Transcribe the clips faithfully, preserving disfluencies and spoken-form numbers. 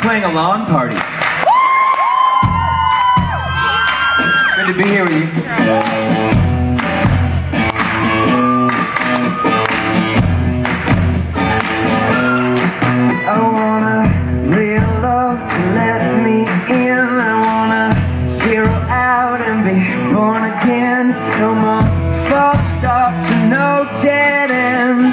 playing a lawn party. Good to be here with you. I want a real love to let me in. I wanna zero out and be born again. No more false starts and no dead ends.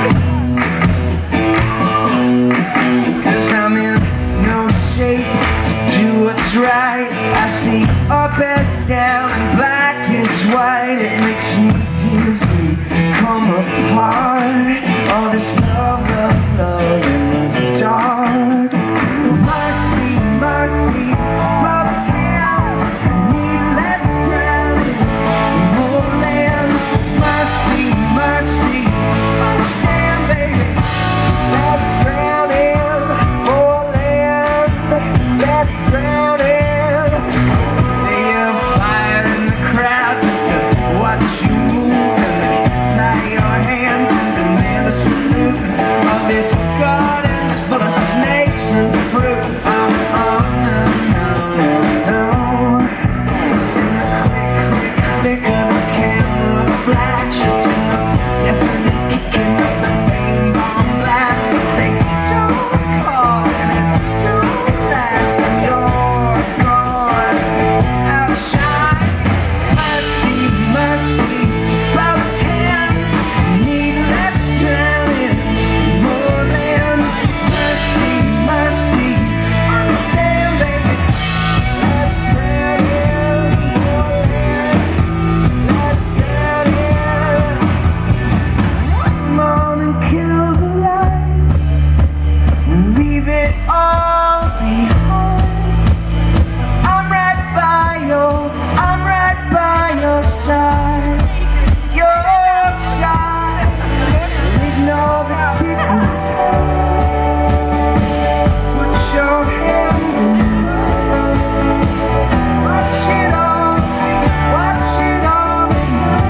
Cause I'm in no shape to do what's right. I see up as down and black as white. It makes me dizzy, come apart. All this love, love, love in the dark. Mercy, mercy, love hands. I need less drowning, more lands. Mercy, mercy, understand, baby. Less drowning, more land. Less drowning. They have fire in the crowd just to watch you move, and they tie your hands and demand a salute. All this gardens full of snakes and fruit. Oh, oh, no, no, no, no. In the quick, quick, click of the camera flash, it's in the definite kicking of the pain bomb blast. But they don't call and it don't last, and you're gone. Outshine. Mercy, mercy, love hands. Need less drowning, more land. Mercy, mercy, understand, baby. Less drowning, more land. Less drowning. Come on and kill the lights and leave it all behind. I'm right by your, I'm right by your side, your side. Ignore the ticking time. Put your hand in mine. Watch it all, watch it all in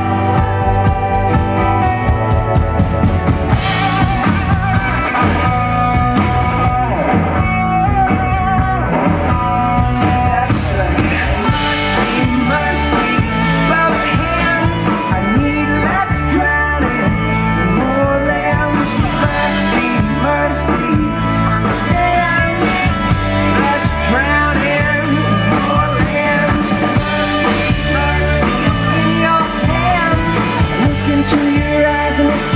That's right. Mercy, mercy, both hands. I need less drowning, more land. Mercy, mercy, understand. Less drowning, more land. Mercy, mercy, in your hands. Look into your eyes and